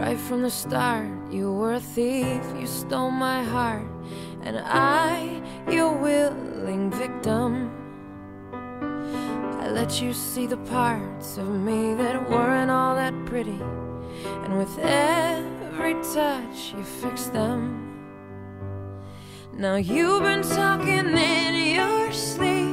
Right from the start, you were a thief, you stole my heart, and I, your willing victim. I let you see the parts of me that weren't all that pretty, and with every touch you fixed them. Now you've been talking in your sleep,